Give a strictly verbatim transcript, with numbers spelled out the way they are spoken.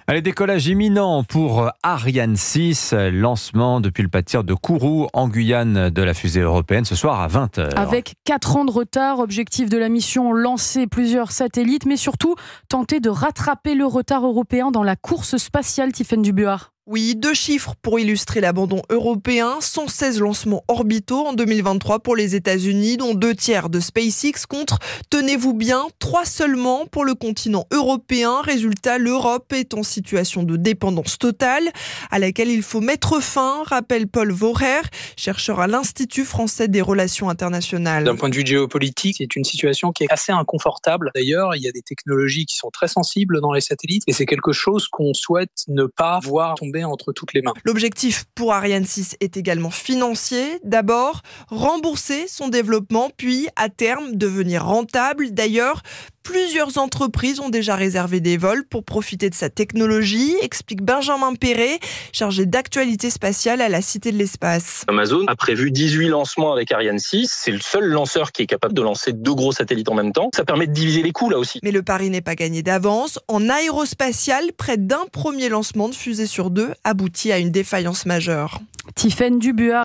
Allez, décollage imminent pour Ariane six, lancement depuis le pâtir de Kourou en Guyane de la fusée européenne ce soir à vingt heures. Avec quatre ans de retard, objectif de la mission, lancer plusieurs satellites, mais surtout tenter de rattraper le retard européen dans la course spatiale, Tiffaine Dubuart. Oui, deux chiffres pour illustrer l'abandon européen. cent seize lancements orbitaux en deux mille vingt-trois pour les États-Unis, dont deux tiers de SpaceX contre, tenez-vous bien, trois seulement pour le continent européen. Résultat, l'Europe est en situation de dépendance totale à laquelle il faut mettre fin, rappelle Paul Vorer, chercheur à l'Institut français des relations internationales. D'un point de vue géopolitique, c'est une situation qui est assez inconfortable. D'ailleurs, il y a des technologies qui sont très sensibles dans les satellites et c'est quelque chose qu'on souhaite ne pas voir tomber entre toutes les mains. L'objectif pour Ariane six est également financier. D'abord, rembourser son développement, puis à terme devenir rentable. D'ailleurs, plusieurs entreprises ont déjà réservé des vols pour profiter de sa technologie, explique Benjamin Perret, chargé d'actualité spatiale à la Cité de l'Espace. Amazon a prévu dix-huit lancements avec Ariane six. C'est le seul lanceur qui est capable de lancer deux gros satellites en même temps. Ça permet de diviser les coûts là aussi. Mais le pari n'est pas gagné d'avance. En aérospatial, près d'un premier lancement de fusée sur deux aboutit à une défaillance majeure. Tiffaine Dubuart.